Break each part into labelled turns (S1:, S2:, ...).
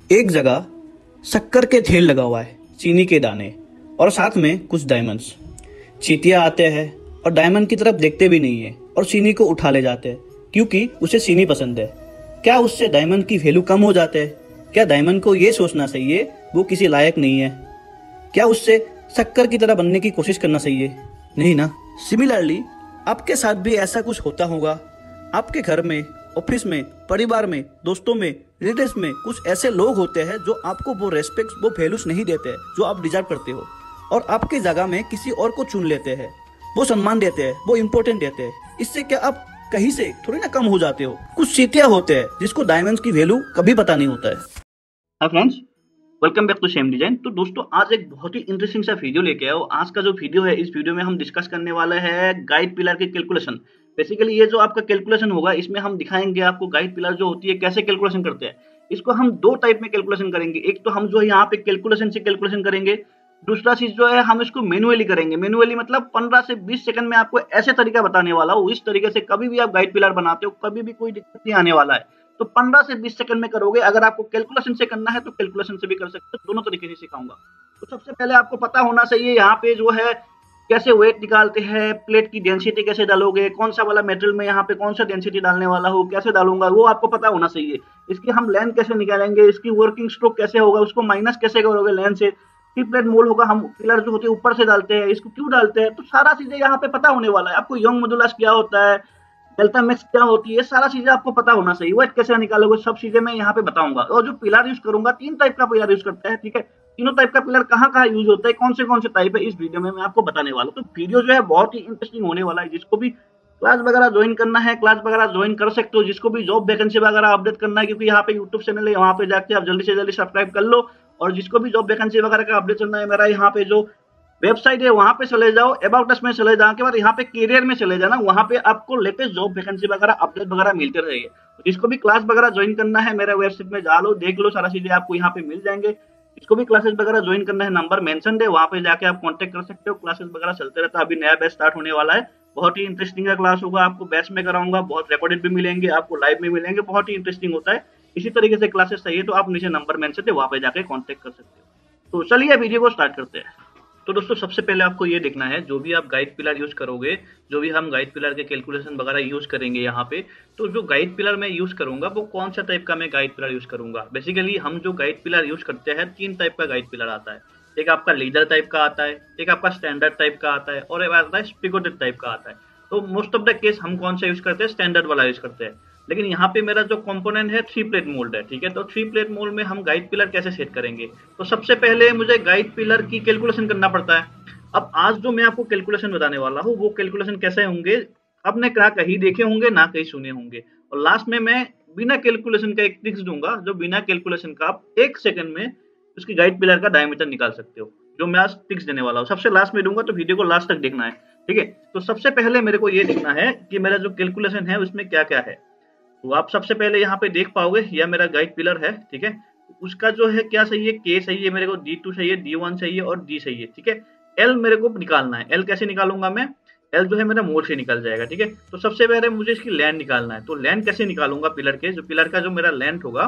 S1: एक जगह शक्कर के ढेर लगा हुआ है, चीनी के दाने और साथ में कुछ डायमंड्स। चींटियां आते हैं और डायमंड की तरफ देखते भी नहीं है और चीनी को उठा ले जाते हैं क्योंकि उसे चीनी पसंद है। क्या उससे डायमंड की वैल्यू कम हो जाते है? क्या डायमंड को ये सोचना चाहिए वो किसी लायक नहीं है? क्या उससे शक्कर की तरह बनने की कोशिश करना चाहिए? नहीं ना। सिमिलरली आपके साथ भी ऐसा कुछ होता होगा। आपके घर में, ऑफिस में, परिवार में, दोस्तों में, रिलेटिव्स में कुछ ऐसे लोग होते हैं जो आपको वो रेस्पेक्ट, वो वैल्यूज नहीं देते हैं जो आप डिजर्व करते हो और आपकी जगह में किसी और को चुन लेते हैं। वो सम्मान देते हैं, वो इम्पोर्टेंट देते हैं। इससे क्या आप कहीं से थोड़ी ना कम हो जाते हो? कुछ चींटियां होते हैं जिसको डायमंड्स की वैल्यू कभी पता नहीं होता है। Hi friends, welcome back to same design. तो दोस्तों, आज एक बहुत ही इंटरेस्टिंग सा वीडियो लेके आया हूं। आज का जो वीडियो है, इस वीडियो में हम डिस्कस करने वाला है गाइड पिलर की कैलकुलेशन। बेसिकली ये जो आपका कैलकुलेशन होगा, इसमें हम दिखाएंगे आपको गाइड पिलर जो होती है कैसे कैलकुलेशन करते हैं। इसको हम दो टाइप में कैलकुलेशन करेंगे। एक तो हम जो है यहाँ पे कैलकुलेशन से कैलकुलेशन करेंगे, दूसरा चीज जो है हम इसको मैनुअली करेंगे। मैनुअली मतलब 15 से 20 सेकंड में आपको ऐसे तरीका बताने वाला हूँ, इस तरीके से कभी भी आप गाइड पिलर बनाते हो कभी भी कोई दिक्कत नहीं आने वाला है। तो 15 से 20 सेकंड में करोगे। अगर आपको कैलकुलेशन से करना है तो कैलकुलेशन से भी कर सकते हो, दोनों तरीके से सिखाऊंगा। तो सबसे पहले आपको पता होना चाहिए यहाँ पे जो है कैसे वेट निकालते हैं, प्लेट की डेंसिटी कैसे डालोगे, कौन सा वाला मेटेरियल में यहाँ पे कौन सा डेंसिटी डालने वाला हो, कैसे डालूंगा, वो आपको पता होना चाहिए। इसकी हम लेंथ कैसे निकालेंगे, इसकी वर्किंग स्ट्रोक कैसे होगा, उसको माइनस कैसे करोगे लेंथ से। प्लेट मोल होगा, हम पिलर जो होते हैं ऊपर से डालते हैं, इसको क्यों डालते हैं, तो सारा चीजें यहाँ पे पता होने वाला है आपको। यंग मॉडुलस क्या होता है, डेल्टा मैक्स क्या होती है, सारा चीजें आपको पता होना चाहिए। वेट कैसे निकालोगे, सब चीजें मैं यहाँ पे बताऊंगा। और जो पिलर यूज करूंगा, 3 टाइप का पिलर यूज करता है, ठीक है। तीनों टाइप का पिलर कहाँ कहाँ यूज होता है, कौन से टाइप है, इस वीडियो में मैं आपको बताने वाला हूँ। तो वीडियो जो है बहुत ही इंटरेस्टिंग होने वाला है। जिसको भी क्लास वगैरह ज्वाइन करना है, क्लास वगैरह ज्वाइन कर सकते हो। जिसको भी जॉब वैकेंसी वगैरह अपडेट करना है, क्योंकि यहाँ पे यूट्यूब चैनल है, वहाँ पे जाके आप जल्दी से जल्दी सब्सक्राइब कर लो। और जिसको भी जॉब वैकेंसी वगैरह का अपडेट करना है, मेरा यहाँ पे जो वेबसाइट है वहां पे चले जाओ, अबाउट अस में चले जाओ, के बाद यहाँ पे करियर में चले जाना। वहां पे आपको लेटेस्ट जॉब वैकेंसी वगैरह अपडेट वगैरह मिलते रहेंगे। जिसको भी क्लास वगैरह ज्वाइन करना है, मेरा वेबसाइट में जा लो, देख लो, सारा चीजें आपको यहाँ पे मिल जाएंगे। जिसको भी क्लासेस वगैरह ज्वाइन करना है, नंबर मेंशन है, वहां पे जाके आप कांटेक्ट कर सकते हो। क्लासेस वगैरह चलते रहता है। अभी नया बैच स्टार्ट होने वाला है, बहुत ही इंटरेस्टिंग का क्लास होगा। आपको बैच में कराऊंगा, बहुत रिकॉर्डेड भी मिलेंगे, आपको लाइव में मिलेंगे, बहुत ही इंटरेस्टिंग होता है। इसी तरीके से क्लासेस चाहिए तो आप नीचे नंबर मेंशन है, वहां पे जाके कॉन्टेक्ट कर सकते हो। तो चलिए वीडियो को स्टार्ट करते हैं। तो दोस्तों, सबसे पहले आपको ये देखना है, जो भी आप गाइड पिलर यूज करोगे, जो भी हम गाइड पिलर के कैलकुलेशन वगैरह यूज करेंगे यहाँ पे, तो जो गाइड पिलर मैं यूज करूंगा वो कौन सा टाइप का मैं गाइड पिलर यूज करूंगा। बेसिकली हम जो गाइड पिलर यूज करते हैं, 3 टाइप का गाइड पिलर आता है। एक आपका लीडर टाइप का आता है, एक आपका स्टैंडर्ड टाइप का आता है, और एक आता है स्पिगोटेड टाइप का आता है। तो मोस्ट ऑफ द केस हम कौन सा यूज करते हैं, स्टैंडर्ड वाला यूज करते हैं। लेकिन यहाँ पे मेरा जो कंपोनेंट है 3 प्लेट मोल्ड है, ठीक है। तो 3 प्लेट मोल्ड में हम गाइड पिलर कैसे सेट करेंगे, तो सबसे पहले मुझे गाइड पिलर की कैलकुलेशन करना पड़ता है। अब आज जो मैं आपको कैलकुलेशन बताने वाला हूँ, वो कैलकुलेशन कैसे होंगे, आपने क्या कहीं देखे होंगे ना कहीं सुने होंगे। और लास्ट में मैं बिना कैलकुलेशन का एक ट्रिक्स दूंगा, जो बिना कैलकुलेशन का आप 1 सेकंड में उसकी गाइड पिलर का डायमीटर निकाल सकते हो, जो मैं आज ट्रिक्स देने वाला हूँ। सबसे लास्ट में दूंगा, तो वीडियो को लास्ट तक देखना है, ठीक है। तो सबसे पहले मेरे को ये देखना है कि मेरा जो कैलकुलेशन है उसमें क्या क्या है। तो आप सबसे पहले यहाँ पे देख पाओगे, यह मेरा गाइड पिलर है, ठीक है। उसका जो है क्या चाहिए, के चाहिए मेरे को, D2 चाहिए, D1 चाहिए और D चाहिए, ठीक है। एल मेरे को निकालना है। एल कैसे निकालूंगा मैं, एल जो है मेरा मोड से निकल जाएगा, ठीक है। तो सबसे पहले मुझे इसकी लेंथ निकालना है। तो लेंथ कैसे निकालूंगा पिलर के, जो पिलर का जो मेरा लेंथ होगा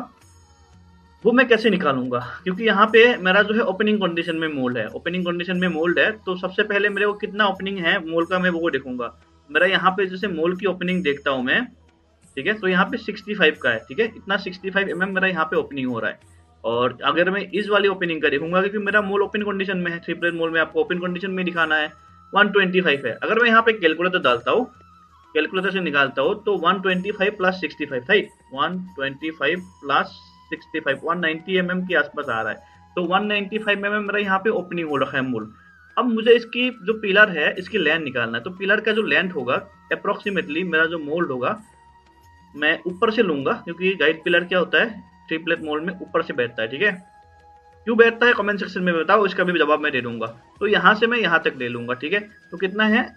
S1: वो मैं कैसे निकालूंगा, क्योंकि यहाँ पे मेरा जो है ओपनिंग कंडीशन में मोल्ड है, ओपनिंग कंडीशन में मोल्ड है। तो सबसे पहले मेरे को कितना ओपनिंग है मोल्ड का, मैं वो देखूंगा। मेरा यहाँ पे जैसे मोल्ड की ओपनिंग देखता हूँ मैं, ठीक है। तो यहाँ पे 65 का है, ठीक है। इतना 65 mm मेरा यहाँ पे ओपनिंग हो रहा है। और अगर मैं इस वाली ओपनिंग का देखूंगा, क्योंकि मेरा मोल ओपन कंडीशन में है, 3 प्लेट मोल में आपको ओपन कंडीशन में दिखाना है, 125 है। अगर मैं यहाँ पे कैलकुलेटर डालता हूँ, कैलकुलेटर से निकालता हूँ, तो 125 प्लस 65 था, 125 प्लस 65 190 mm के आसपास आ रहा है। तो 195 mm मेरा यहाँ पे ओपनिंग हो रखा है मोल। अब मुझे इसकी जो पिलर है इसकी लेंथ निकालना है। तो पिलर का जो लेंथ होगा अप्रोक्सीमेटली, मेरा जो मोल्ड होगा मैं ऊपर से लूंगा, क्योंकि गाइड पिलर क्या होता है 3 प्लेट मोल्ड में ऊपर से बैठता है, ठीक है। क्यों बैठता है कमेंट सेक्शन में बताओ, इसका भी जवाब मैं दे दूंगा। तो यहाँ से मैं यहाँ तक ले लूंगा, ठीक है। तो कितना है,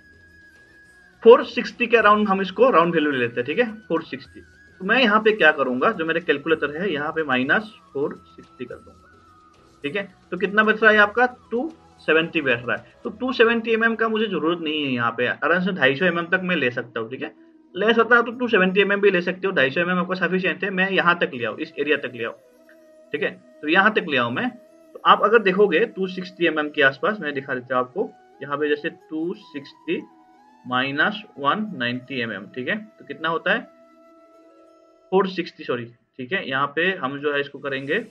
S1: 460 के अराउंड हम इसको राउंड वैल्यू ले लेते हैं, ठीक है, 460। तो मैं यहाँ पे क्या करूंगा, जो मेरे कैलकुलेटर है यहाँ पे -460 कर दूंगा, ठीक है। तो कितना बच रहा है आपका, 270 बैठ रहा है। तो 270 mm का मुझे जरूरत नहीं है, यहाँ पे आराम से 250 mm तक मैं ले सकता हूँ, ठीक है। ले सकता हूँ तो 270 mm भी ले सकते हो, 250 mm आपका सफिशिएंट है। मैं यहाँ तक ले आऊँ, इस एरिया तक ले आऊँ। ठीक है। तो यहाँ तक ले आऊँ मैं, तो आप अगर देखोगे 260 mm के आसपास, मैं दिखा देता हूँ आपको यहाँ पे, जैसे 260 माइनस 190 mm, ठीक है। तो कितना होता है 460, सॉरी, ठीक है। यहाँ पे हम जो है इसको करेंगे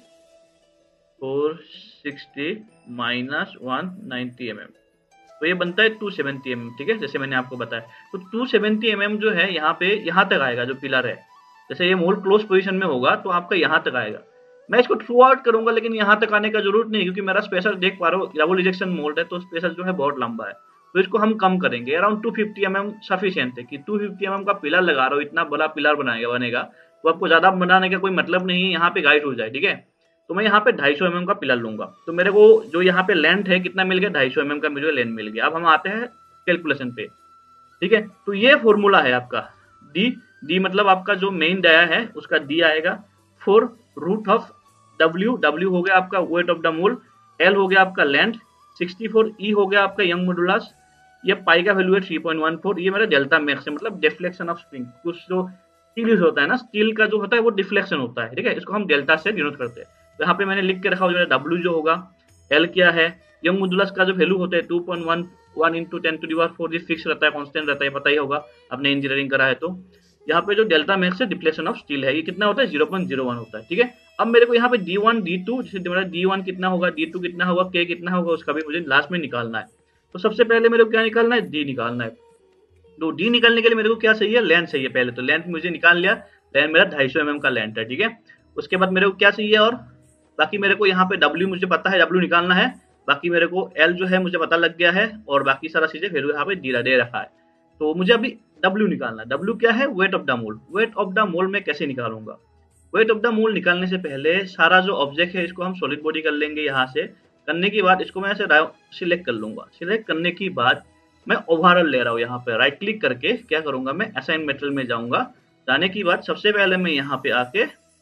S1: 460 माइनस 190 mm, तो ये बनता है 270 mm, ठीक है, जैसे मैंने आपको बताया। तो 270 mm जो है यहाँ पे, यहाँ तक आएगा जो पिलर है। जैसे ये मोल्ड क्लोज पोजीशन में होगा तो आपका यहाँ तक आएगा। मैं इसको थ्रू आउट करूंगा, लेकिन यहाँ तक आने का जरूरत नहीं, क्योंकि मेरा स्पेसर देख पा रहे हो डबल रिजेक्शन मोल्ड है, तो स्पेसर जो है बहुत लंबा है। तो इसको हम कम करेंगे, अराउंड 250 mm सफिशियंट है। कि 250 mm का पिलर लगा रहा हो, इतना बड़ा पिलर बनेगा, तो आपको ज्यादा बनाने का कोई मतलब नहीं है, यहाँ पे गाइड हो जाए, ठीक है। तो मैं यहाँ पे 250 mm का पिलर लूंगा, तो मेरे को जो यहाँ पे लेंथ है कितना मिल गया, 250 mm का मुझे लेंथ मिल गया। अब हम आते हैं कैलकुलेशन पे, ठीक है। तो ये फॉर्मूला है आपका डी मतलब आपका जो मेन डाया है उसका डी आएगा, 4 रूट ऑफ डब्ल्यू हो गया आपका weight of the mould, L हो गया आपका लेंथ 64, ई हो गया आपका यंग मॉडुलस, ये पाई का वैल्यू है 3.14, ये मेरा डेल्टा मैक्स है, मतलब डिफ्लेक्शन ऑफ स्प्रिंग। कुछ जो स्टील यूज होता है ना, स्टील का जो होता है वो डिफ्लेक्शन होता है, ठीक है, इसको हम डेल्टा से डिनोट करते हैं। तो यहाँ पे मैंने लिख के रखा हो, डब्ल्यू जो होगा, एल क्या है, यंग मॉडुलस का जो वैल्यू होता है 2.11 इंटू 10⁴, ये फिक्स रहता है, कांस्टेंट रहता है, पता ही होगा, आपने इंजीनियरिंग करा है। तो यहाँ पे जो डेल्टा मैक्स है डिफ्लेक्शन ऑफ स्टील है, ये कितना होता है 0.01 होता है, ठीक है। अब मेरे को यहाँ पे D1 D2, जैसे मेरा D1 कितना होगा, D2 कितना होगा, K कितना होगा, उसका भी मुझे लास्ट में निकालना है। तो सबसे पहले मेरे को क्या निकालना है, D निकालना है। तो D निकालने के लिए मेरे को क्या चाहिए, लेंथ चाहिए। पहले तो लेंथ मुझे निकाल लिया, लेंथ मेरा 250 mm का लेंथ है, ठीक है। उसके बाद मेरे को क्या चाहिए, और बाकी मेरे को यहाँ पे W मुझे पता है, W निकालना है। बाकी मेरे को L जो है मुझे पता लग गया है, और बाकी सारा चीजें फिर यहाँ पे दे रखा है। तो मुझे अभी W निकालना है। W क्या है, weight of the mould. Weight of the mould में कैसे निकालूंगा, वेट ऑफ द मोल्ड निकालने से पहले सारा जो ऑब्जेक्ट है इसको हम सॉलिड बॉडी कर लेंगे। यहाँ से करने के बाद इसको मैं ऐसे सिलेक्ट कर लूंगा। सिलेक्ट करने के बाद मैं ओवरऑल ले रहा हूँ, यहाँ पे राइट क्लिक करके क्या करूंगा, मैं असाइन मेटल में जाऊंगा। जाने के बाद सबसे पहले मैं यहाँ पे आके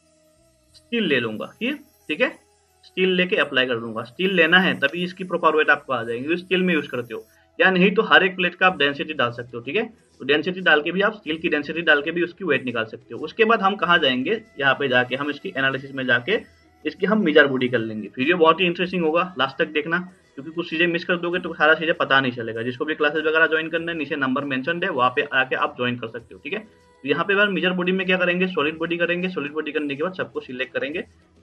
S1: स्टील ले लूंगा, ठीक है। स्टील लेके अप्लाई कर दूंगा। स्टील लेना है तभी इसकी प्रॉपर वेट आपको आ जाएगी, स्टील में यूज करते हो, या नहीं तो हर एक प्लेट का आप डेंसिटी डाल सकते हो, ठीक है। तो डेंसिटी डाल के भी आप स्टील की डेंसिटी डाल के भी उसकी वेट निकाल सकते हो। उसके बाद हम कहाँ जाएंगे, यहाँ पे जाके हम इसकी एनालिसिस में जाके इसकी हम मेजर बॉडी कर लेंगे। वीडियो बहुत ही इंटरेस्टिंग होगा, लास्ट तक देखना, क्योंकि कुछ चीजें मिस कर दोगे तो सारा चीजें पता नहीं चलेगा। जिसको भी क्लासेस वगैरह ज्वाइन करना है, नीचे नंबर मेंशन है, वहाँ पे आके आप ज्वाइन कर सकते हो, ठीक है। तो यहाँ पे बार मेजर बॉडी में क्या करेंगे, सॉलिड बॉडी करेंगे। सॉलिड बॉडी करने के बाद सबको सिलेक्ट करेंगे।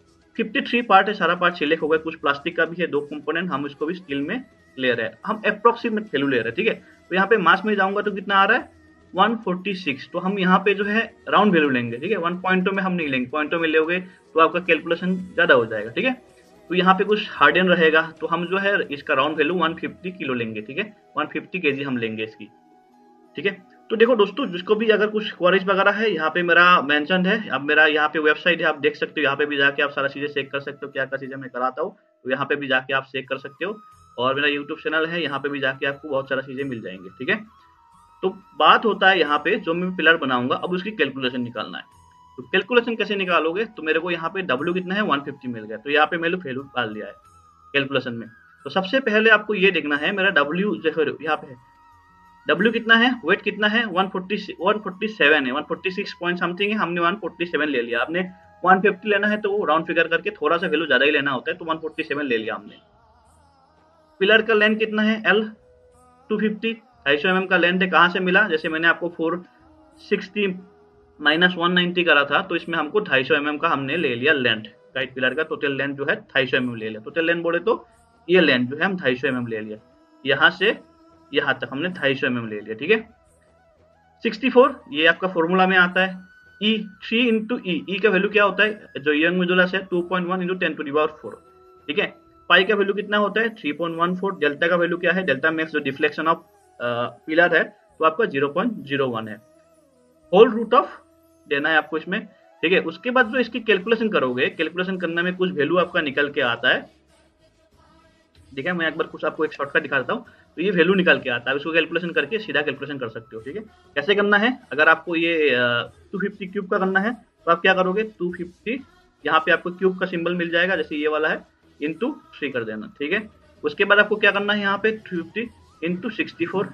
S1: 53 पार्ट है, सारा पार्ट सिलेक्ट हो गया। कुछ प्लास्टिक का भी है, 2 कंपोनेंट, हम इसको भी स्टील में ले रहे हैं। हम अप्रोक्सीमेट वैल्यू ले रहे हैं, ठीक है। तो यहाँ पे मास में जाऊंगा तो कितना आ रहा है 146। तो हम यहाँ पे जो है राउंड वैल्यू लेंगे, ठीक है। 1 पॉइंटों में हम नहीं लेंगे, पॉइंटों में लोगे तो आपका कैलकुलेशन ज्यादा हो जाएगा, ठीक है। तो यहाँ पे कुछ हार्डन रहेगा, तो हम जो है इसका राउंड वैल्यू 150 किलो लेंगे, ठीक है। 150 kg हम लेंगे इसकी, ठीक है। तो देखो दोस्तों, जिसको भी अगर कुछ क्वेरीज वगैरह है, यहाँ पे मेरा मेंशन है। अब मेरा यहाँ पे वेबसाइट है, आप देख सकते हो। यहाँ पे भी जाके आप सारा चीजें चेक कर सकते हो, क्या क्या चीजें मैं कराता हूँ। तो यहाँ पे भी जाके आप चेक कर सकते हो। और मेरा यूट्यूब चैनल है, यहाँ पे भी जाके आपको बहुत सारा चीजें मिल जाएंगे, ठीक है। तो बात होता है यहाँ पे, जो मैं पिलर बनाऊंगा अब उसकी कैलकुलेशन निकालना है। तो कैलकुलेशन कैसे निकालोगे, तो मेरे को यहाँ पे W कितना है 150 मिल गया। तो यहाँ पे मैंने वैल्यू डाल दिया है कैलकुलेशन में। तो सबसे पहले आपको ये देखना है मेरा W यहाँ पे है, W कितना है, वेट कितना है 147 है, 146 पॉइंट समथिंग है। हमने 147 ले लिया। आपने 150 लेना है तो वो राउंड फिगर करके थोड़ा सा वैल्यू ज्यादा ही लेना होता है, तो 147 ले लिया हमने। पिलर का लेंथ कितना है L 250, 250 mm का लेंथ है। कहाँ से मिला, जैसे मैंने आपको 460 माइनस 190 करा था, तो इसमें हमको 250 mm का हमने ले लिया लेंथ। गाइड पिलर का टोटल लेंथ जो है 250 mm ले लिया। टोटल लेंथ बोले तो ये लेंथ जो है हम 250 mm ले लिया। यहाँ से यहाँ तक हमने 250 mm ले लिया, ठीक है। 64 ये आपका फॉर्मूला में आता है। E 3 इंटू ई का वैल्यू क्या होता है, जो यंग मॉडुलस है 2.1 इंटू 10⁴, ठीक है। पाई का वैल्यू कितना होता है 3.14। डेल्टा का वैल्यू क्या है, डेल्टा मैक्स जो डिफ्लेक्शन ऑफ पिलर है, तो आपका 0.01 है। होल रूट ऑफ देना है आपको इसमें, ठीक है। उसके बाद जो इसकी कैलकुलेशन करोगे, कैलकुलेशन करने में कुछ वैल्यू आपका निकल के आता है, ठीक है। मैं एक बार कुछ आपको एक शॉर्टकट दिखा देता हूँ। तो ये वैल्यू निकल के आता है, इसको कैलकुलेशन करके सीधा कैलकुलेशन कर सकते हो, ठीक है। कैसे करना है, अगर आपको ये 250 क्यूब का करना है तो आप क्या करोगे, 250 यहाँ पे आपको क्यूब का सिंबल मिल जाएगा, जैसे ये वाला है, इंटू 3 कर देना, ठीक है। उसके बाद आपको क्या करना है, यहाँ पे 350 इंटू 64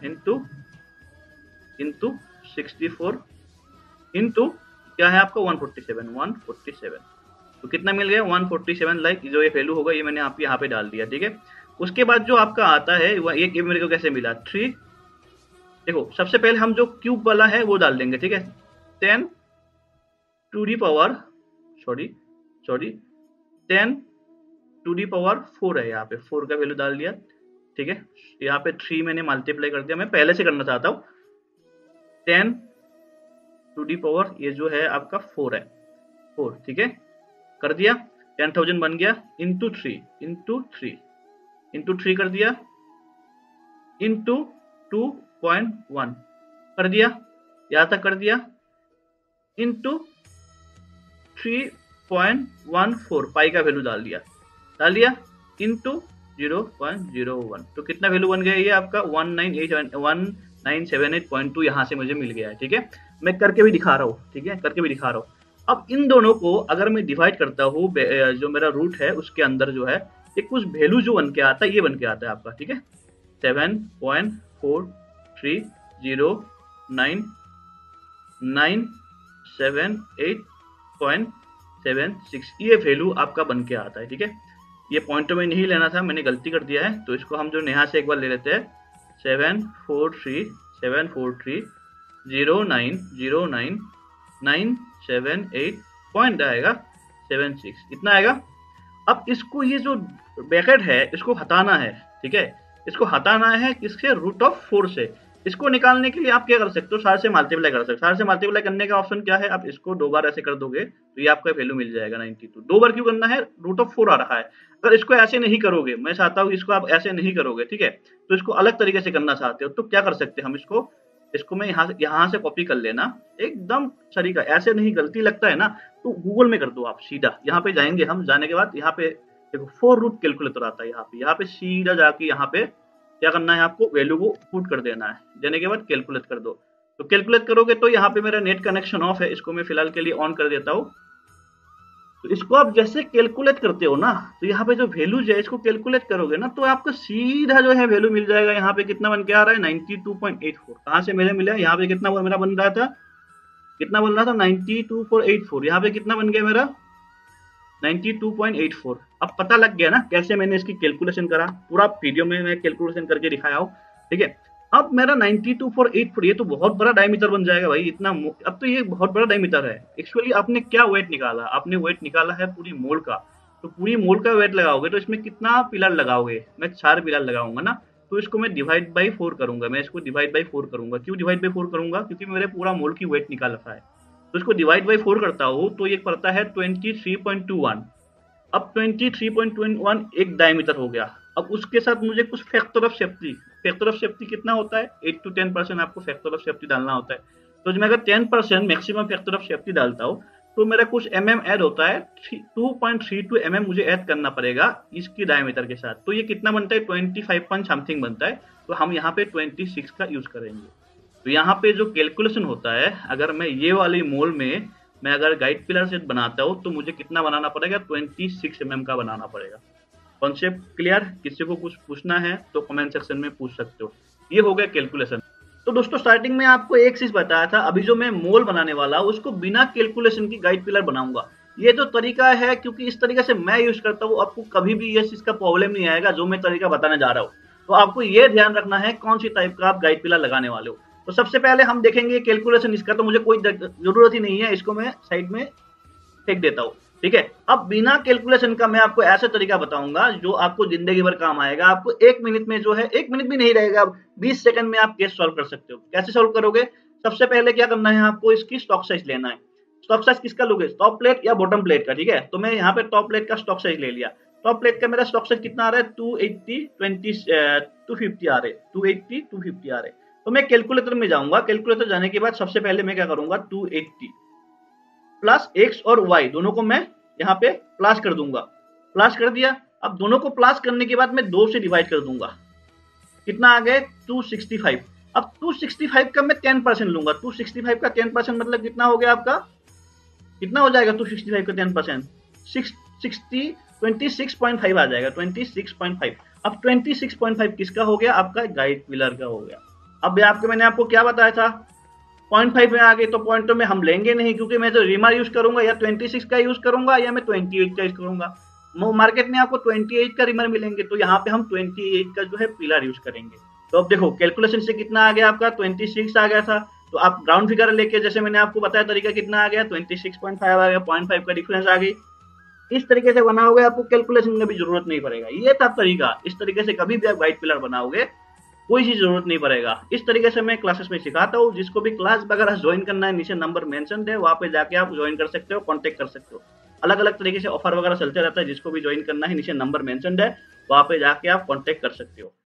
S1: इंटू 64 इंटू क्या है आपका 147, तो कितना मिल गया 147, लाइक जो ये वैल्यू होगा ये मैंने आप यहाँ पे डाल दिया, ठीक है। उसके बाद जो आपका आता है ये मेरे को कैसे मिला 3, देखो सबसे पहले हम जो क्यूब वाला है वो डाल देंगे, ठीक है। 10 to the power sorry 10 to the power 4 है, यहाँ पे 4 का वैल्यू डाल दिया, ठीक है। यहाँ पे 3 मैंने मल्टीप्लाई कर दिया, मैं पहले से करना चाहता हूँ। 10 टू दी पावर ये जो है आपका 4 है, 4, ठीक है, कर दिया। 10,000 बन गया, इंटू 3 कर दिया, इंटू 2.1 कर दिया, यहाँ तक कर दिया, इंटू 3.14 पाई का वैल्यू डाल दिया, इंटू 0.01। तो कितना वैल्यू बन गया ये आपका 1978.2 यहाँ से मुझे मिल गया है, ठीक है। मैं करके भी दिखा रहा हूँ, ठीक है, करके भी दिखा रहा हूँ। अब इन दोनों को अगर मैं डिवाइड करता हूँ, जो मेरा रूट है उसके अंदर जो है ये कुछ वैल्यू जो बन के आता है, ये बन के आता है आपका, ठीक है। 7.430997.76 ये वैल्यू आपका बन के आता है, ठीक है। ये पॉइंट में नहीं लेना था, मैंने गलती कर दिया है, तो इसको हम जो यहाँ से एक बार ले लेते हैं 743090997 पॉइंट आएगा 76, इतना आएगा। अब इसको ये जो ब्रैकेट है इसको हटाना है, ठीक है, इसको हटाना है किससे, रूट ऑफ 4 से। इसको निकालने के लिए आप क्या कर सकते हो, 4 से मल्टीप्लाई कर सकते हो। 4 से मल्टीप्लाई करने का ऑप्शन क्या है, आप इसको 2 बार ऐसे कर दोगे तो ये आपका वैल्यू मिल जाएगा 92। 2 बार क्यों करना है, रूट ऑफ 4 आ रहा है। अगर इसको ऐसे नहीं करोगे, मैं चाहता हूँ इसको आप ऐसे नहीं करोगे, ठीक है, तो इसको अलग तरीके से करना चाहते हो तो क्या कर सकते हैं हम, इसको मैं यहाँ से कॉपी कर लेना, एकदम तरीका ऐसे नहीं, गलती लगता है ना तो गूगल में कर दो आप सीधा। यहाँ पे जाएंगे हम, जाने के बाद यहाँ पे देखो 4 रूट कैलकुलेटर आता है, यहाँ पे सीधा जाके यहाँ पे क्या करना है, आपको वैल्यू को पुट कर देना है, देने के बाद कैलकुलेट कर दो। तो कैलकुलेट करोगे तो यहाँ पे मेरा नेट कनेक्शन ऑफ है, इसको मैं फिलहाल के लिए ऑन कर देता हूँ। तो इसको आप जैसे कैलकुलेट करते हो ना, तो यहाँ पे जो वैल्यूज है इसको कैलकुलेट करोगे ना तो आपको सीधा जो है वैल्यू मिल जाएगा। यहाँ पे कितना बन के आ रहा है 92.84, कहाँ से मेरे मिला, यहाँ पे कितना मेरा बन रहा था, 92.84, यहाँ पे कितना बन गया मेरा 92.84। अब पता लग गया ना कैसे मैंने इसकी कैलकुलेशन करा, पूरा वीडियो में मैं कैलकुलेशन करके दिखाया हूँ, ठीक है। अब मेरा 92.84 ये तो बहुत बड़ा डायमीटर बन जाएगा भाई, इतना अब तो ये बहुत बड़ा डायमीटर है। एक्चुअली आपने क्या वेट निकाला, आपने वेट निकाला है पूरी मोल का, तो पूरी मोल का वेट लगाओगे तो इसमें कितना पिलर लगाओगे, मैं 4 पिलर लगाऊंगा ना, तो इसको मैं डिवाइड बाई 4 करूंगा, मैं इसको डिवाइड बाई 4 करूंगा। क्यों डिवाइड बाई 4 करूंगा, क्योंकि मेरे पूरा मोल की वेट निकाल रखा है। तो इसको डिवाइड बाई 4 करता हूँ तो ये पड़ता है 23.21। अब 23.21 एक डायमीटर हो गया। अब उसके साथ मुझे कुछ फैक्टर ऑफ सेफ्टी कितना होता है 8 to 10% आपको फैक्टर ऑफ सेफ्टी डालना होता है। तो मैं अगर 10% मैक्सिमम फैक्टर ऑफ सेफ्टी डालता हूँ तो मेरा कुछ mm ऐड होता है, 2.32 mm मुझे ऐड करना पड़ेगा इसकी डायमीटर के साथ। तो ये कितना बनता है 25 पॉइंट समथिंग बनता है, तो हम यहाँ पे 26 का यूज करेंगे। तो यहाँ पे जो कैलकुलेशन होता है, अगर मैं ये वाली मोल में मैं अगर गाइड पिलर सेट बनाता हूँ तो मुझे कितना बनाना पड़ेगा 26 mm का बनाना पड़ेगा। कॉन्सेप्ट क्लियर, किसी को कुछ पूछना है तो कमेंट सेक्शन में पूछ सकते हो। ये हो गया कैलकुलेशन। तो दोस्तों स्टार्टिंग में आपको एक चीज बताया था, अभी जो मैं मोल बनाने वाला हूँ उसको बिना कैलकुलेशन की गाइड पिलर बनाऊंगा। ये जो तरीका है, क्योंकि इस तरीके से मैं यूज करता हूँ, आपको कभी भी ये चीज का प्रॉब्लम नहीं आएगा जो मैं तरीका बताने जा रहा हूँ। तो आपको ये ध्यान रखना है कौन सी टाइप का आप गाइड पिलर लगाने वाले हो। तो सबसे पहले हम देखेंगे कैलकुलेशन इसका, तो मुझे कोई जरूरत ही नहीं है, इसको मैं साइड में फेंक देता हूँ, ठीक है। अब बिना कैलकुलेशन का मैं आपको ऐसा तरीका बताऊंगा जो आपको जिंदगी भर काम आएगा। आपको 1 मिनट में जो है, 1 मिनट भी नहीं रहेगा, 20 सेकंड में आप केस सॉल्व कर सकते हो। कैसे सॉल्व करोगे, सबसे पहले क्या करना है, आपको इसकी स्टॉक साइज लेना है। स्टॉक साइज किसका लोगे, टॉप प्लेट या बॉटम प्लेट का, ठीक है। तो मैं यहाँ पे टॉप प्लेट का स्टॉक साइज ले लिया। टॉप प्लेट का मेरा स्टॉक साइज कितना आ रहा है 250 आ रहे। तो मैं कैलकुलेटर में जाऊंगा। कैलकुलेटर जाने के बाद सबसे पहले मैं क्या करूंगा, 280 प्लस एक्स और वाई दोनों को मैं यहाँ पे प्लस कर दूंगा। प्लस कर दिया। अब दोनों को प्लस करने के बाद मैं 2 से डिवाइड कर दूंगा। कितना आ गया 265। अब 265 का मैं 10% लूंगा। 265 का 10% मतलब कितना हो गया आपका, कितना हो जाएगा 265 का 10%, 26.5 आ जाएगा, 26.5। अब 26.5 किसका हो गया, आपका गाइड पिलर का हो गया। अब मैंने आपको क्या बताया था,
S2: 0.5 में आ गई तो पॉइंट तो में हम लेंगे नहीं, क्योंकि मैं तो रिमार यूज करूंगा या 26 का यूज करूंगा या मैं 28 का यूज करूंगा। मार्केट में आपको 28 का रिमर मिलेंगे, तो यहाँ पे हम 28 का जो है पिलर यूज करेंगे। तो अब देखो कैलकुलेशन से कितना आ गया आपका, 26 आ गया था। तो आप राउंड फिगर लेके, जैसे मैंने आपको बताया तरीका, कितना आ गया 26.5 आ गया, 0.5 का डिफरेंस आ गई। इस तरीके से बनाओगे, आपको कैलकुलेशन में भी जरूरत नहीं पड़ेगा। ये था तरीका, इस तरीके से कभी भी आप व्हाइट पिलर बनाओगे कोई चीज जरूरत नहीं पड़ेगा। इस तरीके से मैं क्लासेस में सिखाता हूँ। जिसको भी क्लास वगैरह ज्वाइन करना है, नीचे नंबर मेंशन है, वहां पे जाके आप ज्वाइन कर सकते हो, कांटेक्ट कर सकते हो। अलग अलग तरीके से ऑफर वगैरह चलते रहता है, जिसको भी ज्वाइन करना है नीचे नंबर मेंशन है, वहां पे जाके आप कांटेक्ट कर सकते हो।